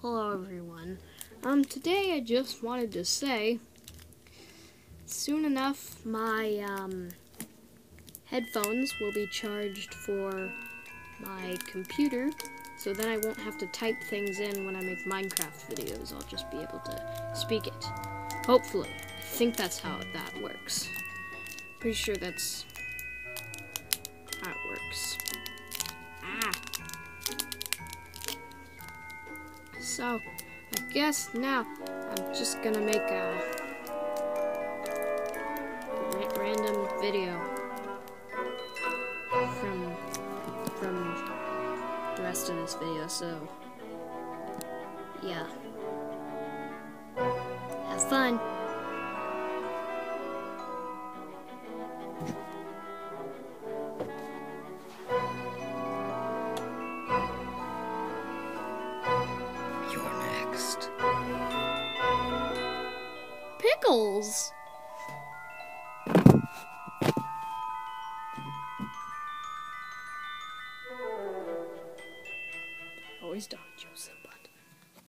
Hello everyone. Today I just wanted to say, soon enough my headphones will be charged for my computer, so then I won't have to type things in when I make Minecraft videos. I'll just be able to speak it. Hopefully. I think that's how that works. Pretty sure that's how it works. So, I guess now I'm just gonna make a random video from the rest of this video, so yeah. Have fun! You're next. Pickles! Always done, Joseph.